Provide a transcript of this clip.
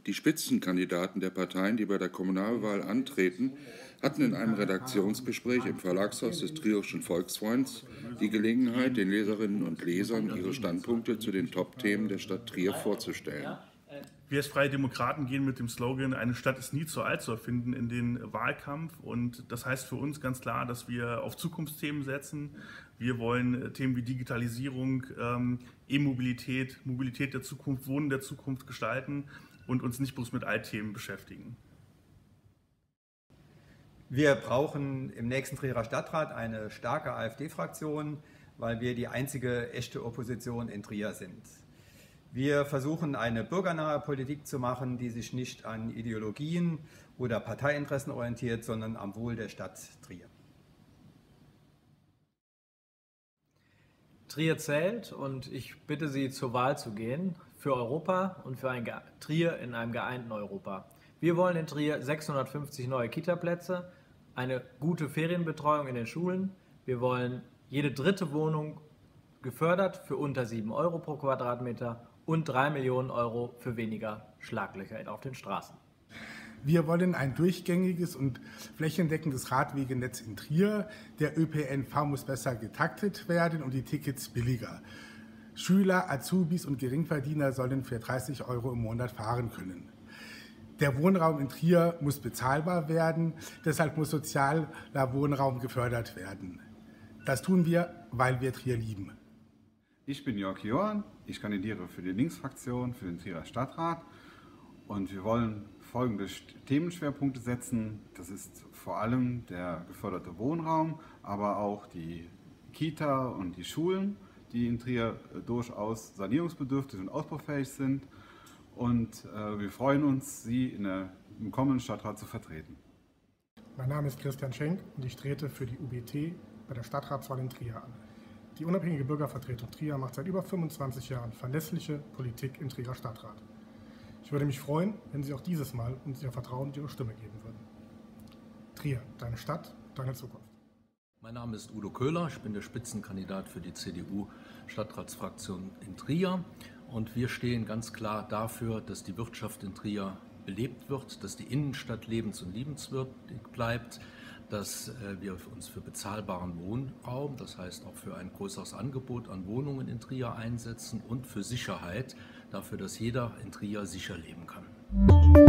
Die Spitzenkandidaten der Parteien, die bei der Kommunalwahl antreten, hatten in einem Redaktionsgespräch im Verlagshaus des Trierischen Volksfreunds die Gelegenheit, den Leserinnen und Lesern ihre Standpunkte zu den Top-Themen der Stadt Trier vorzustellen. Wir als Freie Demokraten gehen mit dem Slogan "Eine Stadt ist nie zu alt" zu erfinden in den Wahlkampf. Und das heißt für uns ganz klar, dass wir auf Zukunftsthemen setzen. Wir wollen Themen wie Digitalisierung, E-Mobilität, Mobilität der Zukunft, Wohnen der Zukunft gestalten und uns nicht bloß mit Altthemen beschäftigen. Wir brauchen im nächsten Trierer Stadtrat eine starke AfD-Fraktion, weil wir die einzige echte Opposition in Trier sind. Wir versuchen, eine bürgernahe Politik zu machen, die sich nicht an Ideologien oder Parteiinteressen orientiert, sondern am Wohl der Stadt Trier. Trier zählt und ich bitte Sie, zur Wahl zu gehen für Europa und für ein Trier in einem geeinten Europa. Wir wollen in Trier 650 neue Kita-Plätze, eine gute Ferienbetreuung in den Schulen. Wir wollen jede dritte Wohnung gefördert für unter 7 € pro Quadratmeter und 3 Millionen € für weniger Schlaglöcher auf den Straßen. Wir wollen ein durchgängiges und flächendeckendes Radwegenetz in Trier. Der ÖPNV muss besser getaktet werden und die Tickets billiger. Schüler, Azubis und Geringverdiener sollen für 30 € im Monat fahren können. Der Wohnraum in Trier muss bezahlbar werden, deshalb muss sozialer Wohnraum gefördert werden. Das tun wir, weil wir Trier lieben. Ich bin Jörg Johann, ich kandidiere für die Linksfraktion für den Trierer Stadtrat und wir wollen folgende Themenschwerpunkte setzen. Das ist vor allem der geförderte Wohnraum, aber auch die Kita und die Schulen, die in Trier durchaus sanierungsbedürftig und ausbaufähig sind. Und wir freuen uns, Sie im kommenden Stadtrat zu vertreten. Mein Name ist Christian Schenk und ich trete für die UBT bei der Stadtratswahl in Trier an. Die unabhängige Bürgervertretung Trier macht seit über 25 Jahren verlässliche Politik im Trierer Stadtrat. Ich würde mich freuen, wenn Sie auch dieses Mal uns Ihr Vertrauen und Ihre Stimme geben würden. Trier, deine Stadt, deine Zukunft. Mein Name ist Udo Köhler, ich bin der Spitzenkandidat für die CDU-Stadtratsfraktion in Trier. Und wir stehen ganz klar dafür, dass die Wirtschaft in Trier belebt wird, dass die Innenstadt lebens- und liebenswürdig bleibt, dass wir uns für bezahlbaren Wohnraum, das heißt auch für ein größeres Angebot an Wohnungen in Trier einsetzen und für Sicherheit, dafür, dass jeder in Trier sicher leben kann.